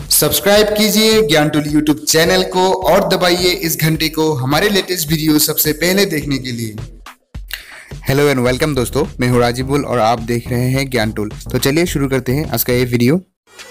Subscribe कीजिए ज्ञान tool YouTube channel को और दबाइए इस घंटे को हमारे लेटेस्ट वीडियो सबसे पहले देखने के लिए। हेलो एंड वेलकम दोस्तों, मैं हूँ राजीबुल और आप देख रहे हैं ज्ञान टूल। तो चलिए शुरू करते हैं आज का ये वीडियो।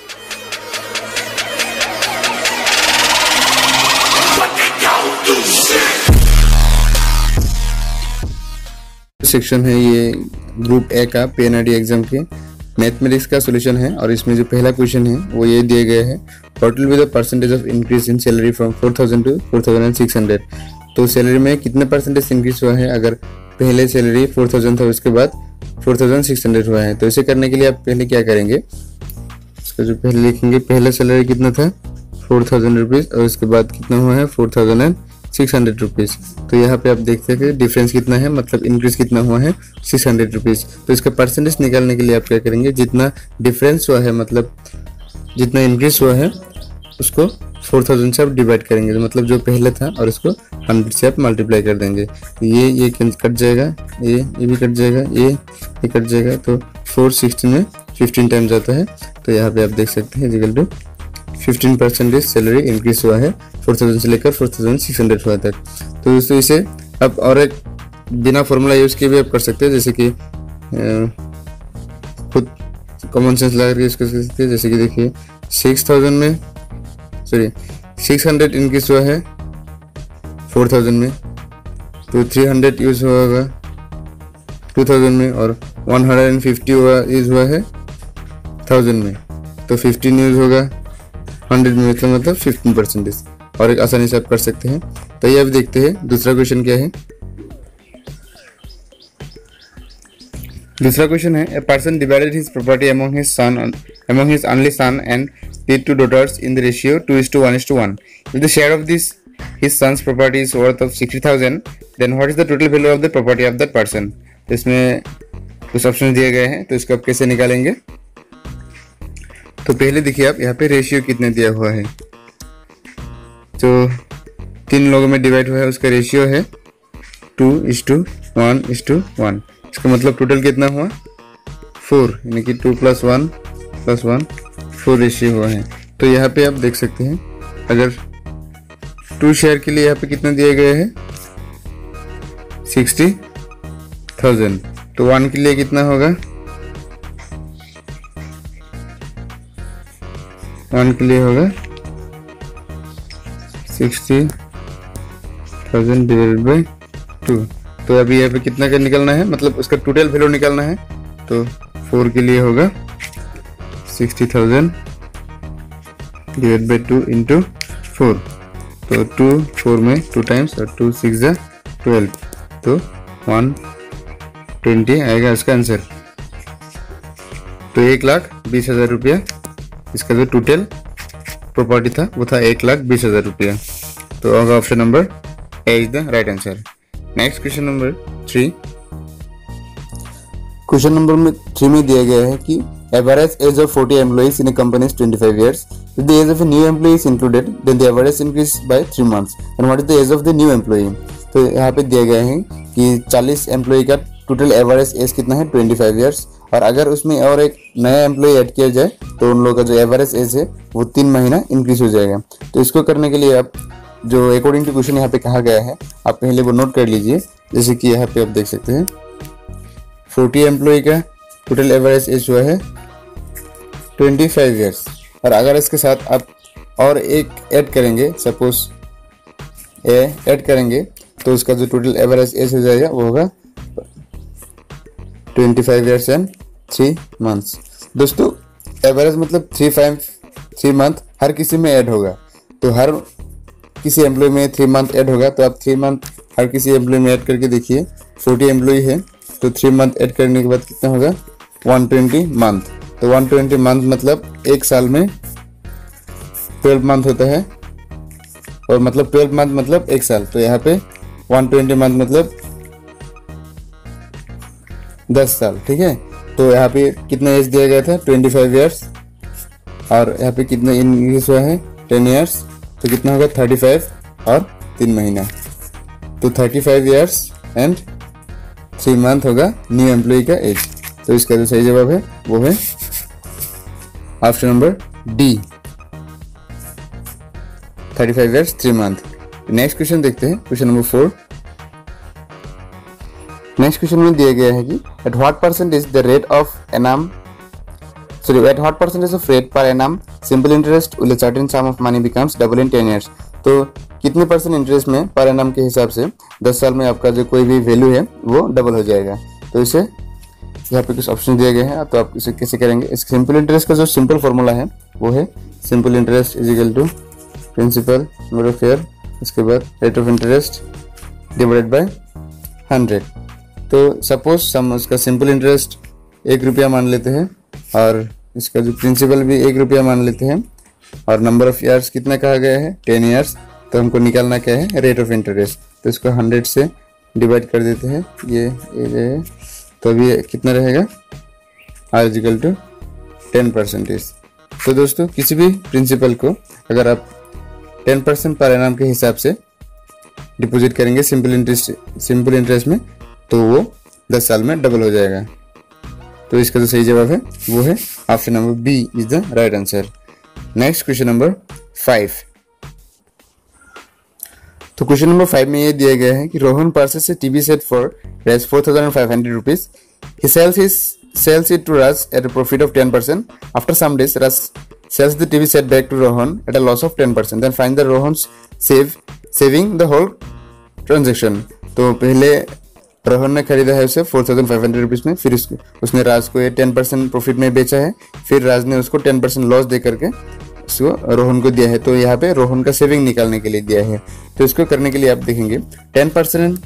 सेक्शन है ये ग्रुप ए का पीएनआरडी एग्जाम के मैथमेटिक्स का सॉल्यूशन है और इसमें जो पहला क्वेश्चन है वो ये दिया गया है, total with the percentage of increase in salary from 4000 to 4600। तो सैलरी में कितने परसेंटेज इंक्रीज हुआ है? अगर पहले सैलरी 4000 था उसके बाद 4600 हुआ है। तो इसे करने के लिए आप पहले क्या करेंगे, इसका जो पहले लिखेंगे, पहले सैलरी कितना था 4000 रुपीज़ और उसके बाद कितना हुआ है 4600 रुपीज़। तो यहाँ पे आप देख सकते हैं डिफरेंस कितना है, मतलब इंक्रीज कितना हुआ है 600 रुपीज़। तो इसका परसेंटेज निकालने के लिए आप क्या करेंगे, जितना डिफरेंस हुआ है मतलब जितना इंक्रीज हुआ है उसको 4000 से आप डिवाइड करेंगे, तो मतलब जो पहले था और इसको 100 से आप मल्टीप्लाई कर देंगे। ये कट जाएगा, ये भी कट जाएगा, ये कट जाएगा। तो 460 में 15 टाइम्स आता है। तो यहाँ पे आप देख सकते हैं इक्वल टू 15% सैलरी इंक्रीज हुआ है 4000 से लेकर 4600 हुआ तक। तो दोस्तों इसे अब और एक बिना फॉर्मूला यूज किए भी आप कर सकते हैं, जैसे कि खुद कॉमन सेंस लगा करके इसको कर सकते हैं। जैसे कि देखिए 600 इंक्रीज हुआ है 4000 में, तो 300 यूज होगा 2000 में और 150 यूज हुआ है 1000 में। तो 15 यूज होगा 100 में, मतलब 15%। और एक आसानी से आप कर सकते हैं। तो ये अब देखते हैं दूसरा क्वेश्चन क्या है। दूसरा क्वेश्चन है, a person divided his property among his only son and lead two daughters in the ratio 2:1:1। If the share of this his sons property is worth of 60,000, then what is the total value of the property of that person. तो इसमें कुछ option दिए गए हैं, तो इसको आप कैसे निकालेंगे। तो पहले देखिए आप यहाँ पे रेशियो कितने दिया हुआ है, जो 3 लोगों में डिवाइड हुआ है उसका रेशियो है 2:1:1। इसका मतलब टोटल कितना हुआ 4, यानी कि 2 + 1 + 1 4 रेशियो हुआ है। तो यहाँ पे आप देख सकते हैं अगर 2 शेयर के लिए यहाँ पे कितना दिया गया है 60,000। तो 1 के लिए कितना होगा, 1 के लिए होगा 60,000 डिवाइडेड बाई 2। तो अभी यहाँ पे कितना का निकलना है, मतलब उसका टोटल वैल्यू निकालना है। तो 4 के लिए होगा 60,000 डिवाइड बाई 2 इंटू 4। तो 2 4 में 2 टाइम्स और 2 6 12, तो 120 आएगा इसका आंसर। तो 1,20,000 रुपया इसका जो टोटल प्रॉपर्टी था वो था 1,20,000 रुपया। तो होगा option number A is the right answer. Next question number 3। Question number 3 में दिया गया है कि average age of 40 employees in a company is 25 years. If the age of a new employee is included, then the average increase by 3 months. And what is the age of the new employee? तो यहाँ पे दिया गया है कि 40 employ का total average age कितना है 25 years, और अगर उसमें और एक नया एम्प्लॉय ऐड किया जाए तो उन लोगों का जो एवरेज एज है वो 3 महीना इंक्रीज हो जाएगा। तो इसको करने के लिए आप जो अकॉर्डिंग टू क्वेश्चन यहाँ पे कहा गया है आप पहले वो नोट कर लीजिए। जैसे कि यहाँ पे आप देख सकते हैं 40 एम्प्लॉय का टोटल एवरेज एज हुआ है 25 years, और अगर इसके साथ आप और एक ऐड करेंगे, सपोज ए ऐड करेंगे, तो उसका जो टोटल एवरेज एज हो जाएगा वो होगा 25 years and 3 months। दोस्तों एवरेज मतलब 3 मंथ हर किसी में ऐड होगा। तो हर किसी एम्प्लॉय में 3 मंथ ऐड होगा। तो आप 3 मंथ हर किसी एम्प्लॉय में ऐड करके देखिए। 40 एम्प्लॉय है तो 3 मंथ ऐड करने के बाद कितना होगा 120 मंथ। तो 120 मंथ मतलब एक साल में 12 मंथ होता है, और मतलब 12 मंथ मतलब एक साल। तो यहाँ पे 120 मंथ मतलब 10 साल, ठीक है। तो यहाँ पे कितना एज दिया गया था 25 years, और यहाँ पे कितना इंक्रीज हुआ है 10 years। तो कितना होगा 35 और 3 महीना। तो 35 years एंड 3 मंथ होगा न्यू एम्प्लॉय का एज। तो इसका जो सही जवाब है वो है option number D. 35 years 3 month। Next question देखते हैं, क्वेश्चन नंबर 4। नेक्स्ट क्वेश्चन में दिया गया है कि at what percentage the rate of annum at what percentage of rate per annum simple interest with a certain sum of money becomes double in 10 years। तो कितने percent interest में per annum के हिसाब से 10 साल में आपका जो कोई भी वैल्यू है वो डबल हो जाएगा। तो इसे यहाँ पे कुछ ऑप्शन दिए गए हैं, तो आप इसे कैसे करेंगे। इस सिंपल इंटरेस्ट का जो सिंपल फॉर्मूला है वो है simple interest is equal to principal number of year, उसके बाद rate of interest divided by 100। तो सपोज हम उसका सिंपल इंटरेस्ट 1 रुपया मान लेते हैं और इसका जो प्रिंसिपल भी 1 रुपया मान लेते हैं और नंबर ऑफ ईयर्स कितना कहा गया है 10 ईयर्स। तो हमको निकालना क्या है रेट ऑफ इंटरेस्ट, तो इसको 100 से डिवाइड कर देते हैं ये तो अभी कितना रहेगा R इक्वल टू 10%। तो दोस्तों किसी भी प्रिंसिपल को अगर आप 10% पर एनम के हिसाब से डिपॉजिट करेंगे सिंपल इंटरेस्ट में तो वो 10 साल में डबल हो जाएगा। तो इसका जो सही जवाब है वो है option number B is the right answer. Next question number 5। तो क्वेश्चन नंबर 5 में ये दिया गया है कि Rohan purchase a TV set for Rs 4,500 rupees. He sells it to Raj at a profit of 10%. After some days, Raj sells the TV set back to Rohan at a loss of 10%. Then find the Rohan's saving the whole transaction. तो पहले रोहन ने खरीदा है उसे 4,500 rupees में, फिर उसने राज को ये 10% प्रॉफिट में बेचा है, फिर राज ने उसको 10% लॉस दे करके उसको रोहन को दिया है। तो यहाँ पे रोहन का सेविंग निकालने के लिए दिया है। तो इसको करने के लिए आप देखेंगे 10%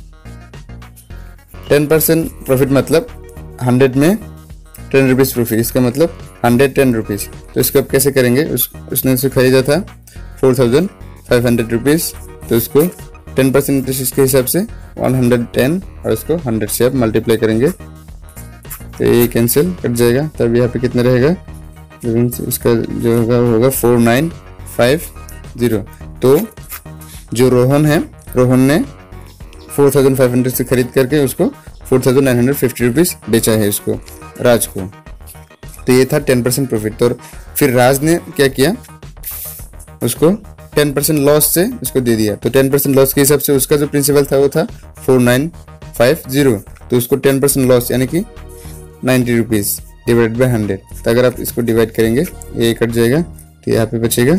प्रॉफिट मतलब 100 में 10 रुपीज प्रॉफिट, इसका मतलब 110 रुपीज। तो इसको आप कैसे करेंगे, उसने उसे खरीदा था 4,500 रुपीज, तो उसको 10% इंटरेस्ट के हिसाब से 110 और उसको 100 से आप मल्टीप्लाई करेंगे तो ये कैंसिल कट जाएगा। तब यहाँ पे कितना रहेगा, इसका जो होगा 4950। तो जो रोहन है, रोहन ने 4,500 से खरीद करके उसको 4,950 रुपीज बेचा है उसको राज को। तो ये था 10% प्रॉफिट। तो फिर राज ने क्या किया, उसको 10% लॉस से उसको दे दिया। तो 10% लॉस के हिसाब से उसका जो प्रिंसिपल था वो था 4950, तो उसको 10% लॉस यानी कि 90 रुपीज डिवाइड बाय 100। तो अगर आप इसको डिवाइड करेंगे ये कट जाएगा, तो यहाँ पे बचेगा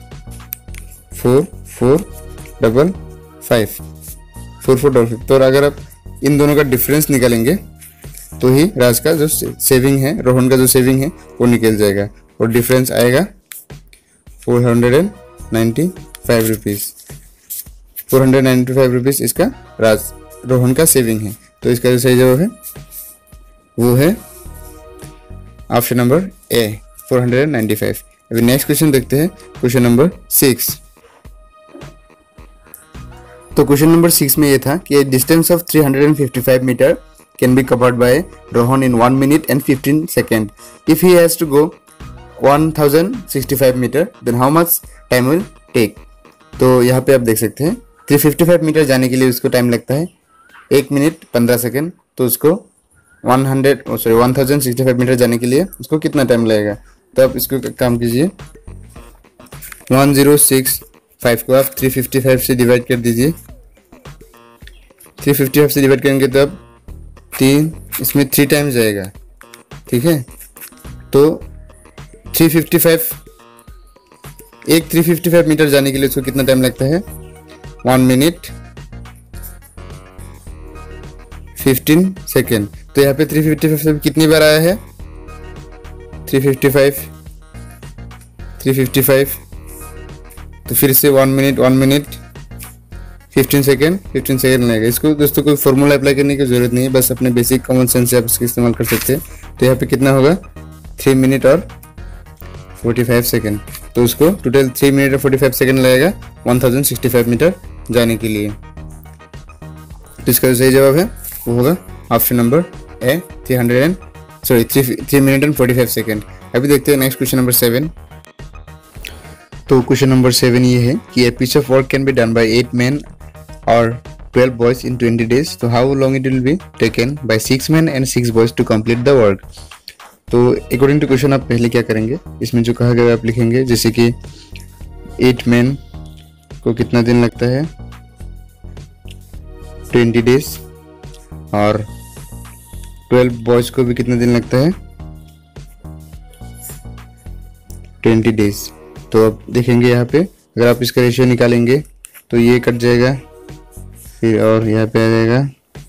4455। तो अगर आप इन दोनों का डिफरेंस निकालेंगे तो ही राज का जो सेविंग है, रोहन का जो सेविंग है वो निकल जाएगा और डिफरेंस आएगा 495 रुपीज। 495 रुपीज इसका रोहन का सेविंग है। तो इसका जो सही जवाब है वो है ऑप्शन नंबर ए 495। अभी नेक्स्ट क्वेश्चन देखते हैं, क्वेश्चन नंबर 6। तो क्वेश्चन नंबर 6 में ये था कि distance of 355 metre can be covered by Rohan in 1 minute and 15 seconds. If he has to go 1065 metre then how much time will take. तो यहाँ पे आप देख सकते हैं 355 मीटर जाने के लिए उसको टाइम लगता है 1 मिनट 15 सेकेंड। तो उसको 1065 मीटर जाने के लिए उसको कितना टाइम लगेगा। तो आप इसको काम कीजिए, 1065 को आप 355 से डिवाइड कर दीजिए। 355 से डिवाइड करेंगे तो अब इसमें 3 टाइम्स जाएगा, ठीक है। तो 355 मीटर जाने के लिए उसको कितना टाइम लगता है 1 मिनट 15 सेकेंड। तो यहाँ पे 355 से कितनी बार आया है 355, तो फिर से 1 मिनट 15 सेकेंड लगेगा। इसको दोस्तों कोई फॉर्मूला अप्लाई करने की जरूरत नहीं है, बस अपने बेसिक कॉमन सेंस से आप इसका इस्तेमाल कर सकते हैं। तो यहाँ पे कितना होगा 3 मिनट और 45 सेकेंड। तो उसको टोटल 3 मिनट और 45 सेकेंड लगेगा 1065 मीटर जाने के लिए। तो इसका जो सही जवाब है वो होगा option number A 3 minute and 45 second. अभी देखते हैं नेक्स्ट क्वेश्चन नंबर 7। तो क्वेश्चन नंबर 7 ये है कि a piece of work can be done by 8 men और 12 boys in 20 days. तो how long it will be taken by 6 men and 6 boys to complete the work. तो according to question आप पहले क्या करेंगे, इसमें जो कहा गया आप लिखेंगे, जैसे कि 8 men को कितना दिन लगता है 20 डेज, और 12 बॉयज को भी कितना दिन लगता है 20 डेज। तो अब देखेंगे यहाँ पे अगर आप इसका रेशियो निकालेंगे तो ये कट जाएगा, फिर और यहाँ पे आ जाएगा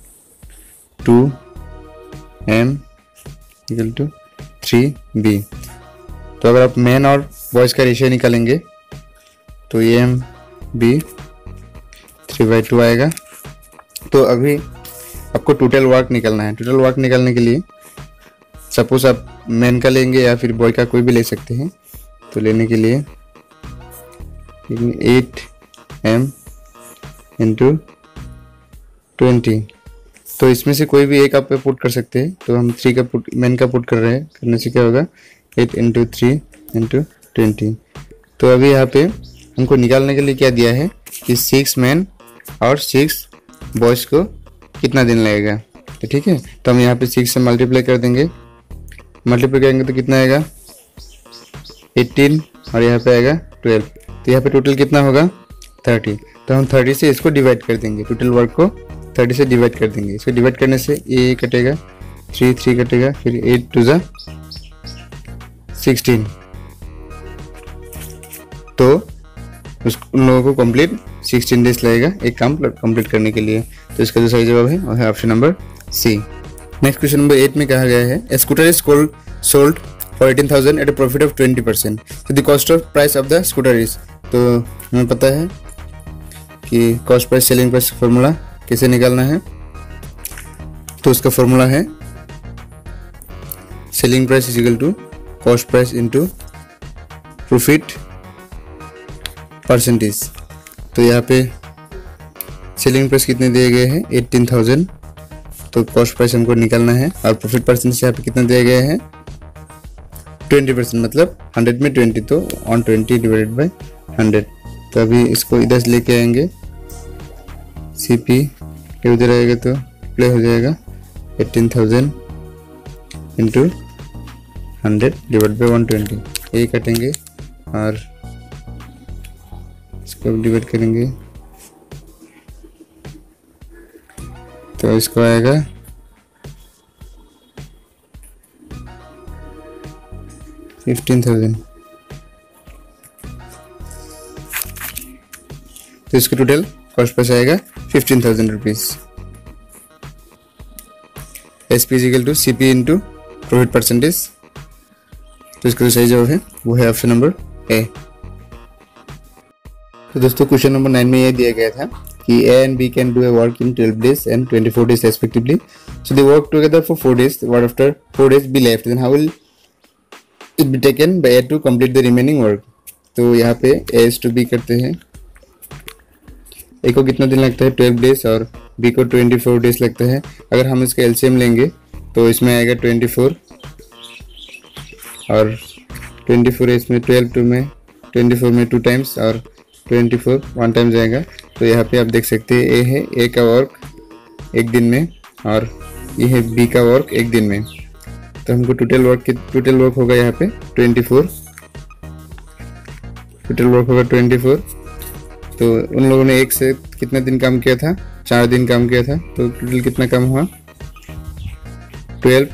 2m इक्वल टू 3b। तो अगर आप मैन और बॉयज़ का रेशियो निकालेंगे तो ये b 3/2 आएगा। तो अभी आपको टोटल वर्क निकालना है। टोटल वर्क निकालने के लिए सपोज आप मैन का लेंगे या फिर बॉय का, कोई भी ले सकते हैं। तो लेने के लिए 8m इंटू 20, तो इसमें से कोई भी एक आप पे पुट कर सकते हैं। तो हम 3 का पुट, मैन का पुट कर रहे हैं, करने से क्या होगा 8 इंटू 3 इंटू 20। तो अभी यहाँ पे हमको निकालने के लिए क्या दिया है कि 6 मैन और 6 बॉयज़ को कितना दिन लगेगा। तो ठीक है, तो हम यहाँ पे 6 से मल्टीप्लाई कर देंगे। मल्टीप्लाई करेंगे तो कितना आएगा 18 और यहाँ पे आएगा 12। तो यहाँ पे टोटल कितना होगा 30। तो हम 30 से इसको डिवाइड कर देंगे, टोटल वर्क को 30 से डिवाइड कर देंगे। इसको डिवाइड करने से ये कटेगा, 3 कटेगा, फिर 8 2 जा 16। तो उन लोगों को कंप्लीट 16 डेज लगेगा एक काम कंप्लीट करने के लिए। तो इसका जो सही जवाब है वो है option number C. Next question number 8 में कहा गया है a scooter is sold for 18,000 at a profit of 20%। तो the cost of price of the scooter is, तो हमें पता है कि cost price selling price formula कैसे निकालना है। तो उसका फॉर्मूला है selling price is equal to cost price into profit percentage. तो यहाँ पे सेलिंग प्राइस कितने दिए गए हैं 18,000, तो कॉस्ट प्राइस हमको निकालना है, और प्रॉफिट परसेंटेज यहाँ पे कितना दिया गया है 20%, मतलब 100 में 20, तो 120 डिवाइडेड बाय 100। तो अभी इसको इधर से लेके आएंगे, CP के उधर आएगा तो प्ले हो जाएगा 18,000 इंटू 100 डिवाइड बाय 120। ये कटेंगे और इसको डिवाइड करेंगे तो इसको आएगा 15,000। तो इसका टोटल कॉस्ट प्राइस आएगा 15,000 rupees. SP is equal to CP into profit percentage. तो इसका जो सही जवाब है वो है ऑप्शन नंबर ए। तो दोस्तों क्वेश्चन नंबर 9 में ये दिया गया था कि A and B can do a work in 12 days and 24 days respectively. So they work together for 4 days. What after 4 days be left? Then how will it be taken by A to complete the remaining work? तो यहाँ पे A to B करते हैं। A को कितना दिन लगता है 12 डेज और B को 24 डेज लगता है। अगर हम इसका LCM लेंगे तो इसमें आएगा 24 और 24 इसमें 12 में 24 में 2 टाइम्स और 24 1 टाइम जाएगा। तो यहाँ पे आप देख सकते हैं ए है ए का वर्क एक दिन में और ये है बी का वर्क एक दिन में। तो हमको टोटल वर्क होगा यहाँ पे 24, टोटल वर्क होगा 24। तो उन लोगों ने एक से कितना दिन काम किया था 4 दिन काम किया था। तो टोटल कितना काम हुआ 12।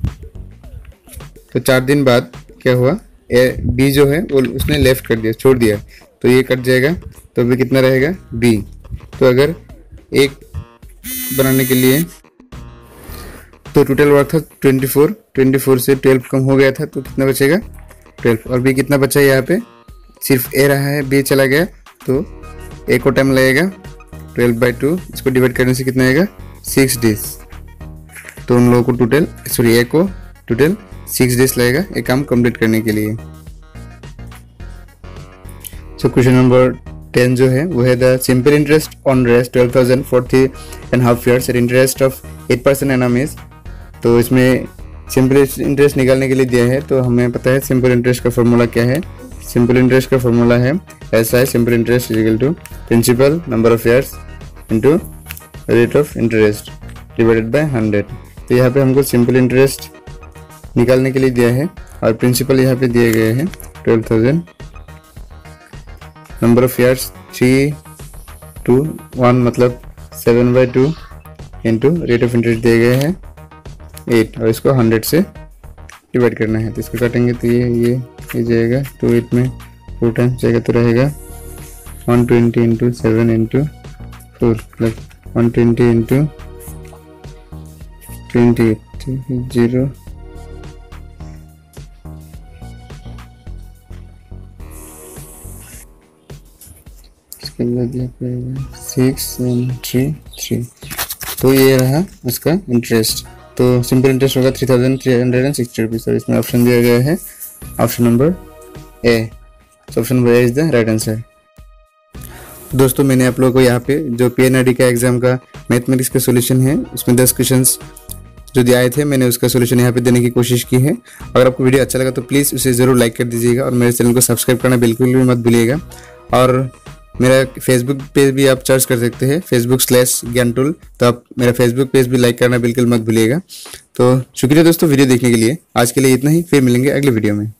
तो 4 दिन बाद क्या हुआ बी जो है वो उसने लेफ्ट कर दिया, छोड़ दिया, तो ये कट जाएगा। तो अभी कितना रहेगा बी। तो अगर एक बनाने के लिए तो टोटल वर्क था 24 से 12 कम हो गया था, तो कितना बचेगा 12। और बी कितना बचा है यहाँ पे सिर्फ ए रहा है, बी चला गया, तो ए को टाइम लगेगा 12/2। इसको डिवाइड करने से कितना आएगा 6 डेज। तो उन लोगों को ए को टोटल 6 डेज लगेगा एक काम कंप्लीट करने के लिए। सो क्वेश्चन नंबर 10 जो है वो है the simple interest on rest 12,000 for 3.5 years at interest of 8% annum is. तो इसमें सिंपल इंटरेस्ट निकालने के लिए दिया है। तो हमें पता है सिंपल इंटरेस्ट का फॉर्मूला क्या है। सिंपल इंटरेस्ट का फॉर्मूला है ऐसा है, simple interest is equal to principal number of years into rate of interest divided by 100। तो यहाँ पे हमको सिंपल इंटरेस्ट निकालने के लिए दिया है और प्रिंसिपल यहाँ पे दिए गए हैं 12,000, नंबर ऑफ ईयर्स 3:1 मतलब 7/2 इंटू रेट ऑफ इंटरेस्ट दिए गए हैं 8 और इसको 100 से डिवाइड करना है। तो इसको काटेंगे तो ये जाएगा 2 8 में 4 टाइम्स जाएगा तो रहेगा 120 इंटू 7 इंटू 4 प्लस 120 इंटू 28 0 इसके बाद ये पड़ेगा 6133। तो ये रहा उसका इंटरेस्ट। तो सिंपल इंटरेस्ट होगा 3360 रुपीज़ और इसमें ऑप्शन दिया गया है option number A. Option number A is the right answer. दोस्तों मैंने आप लोगों को यहाँ पे जो PNRD का एग्जाम का मैथमेटिक्स का सॉल्यूशन है उसमें 10 क्वेश्चंस जो दिए आए थे मैंने उसका सॉल्यूशन यहाँ पे देने की कोशिश की है। अगर आपको वीडियो अच्छा लगा तो प्लीज़ उसे ज़रूर लाइक कर दीजिएगा और मेरे चैनल को सब्सक्राइब करना बिल्कुल भी मत भूलिएगा। और मेरा फेसबुक पेज भी आप सर्च कर सकते हैं Facebook/ज्ञानटूल, तो आप मेरा फेसबुक पेज भी लाइक करना बिल्कुल मत भूलिएगा। तो शुक्रिया दोस्तों वीडियो देखने के लिए। आज के लिए इतना ही, फिर मिलेंगे अगले वीडियो में।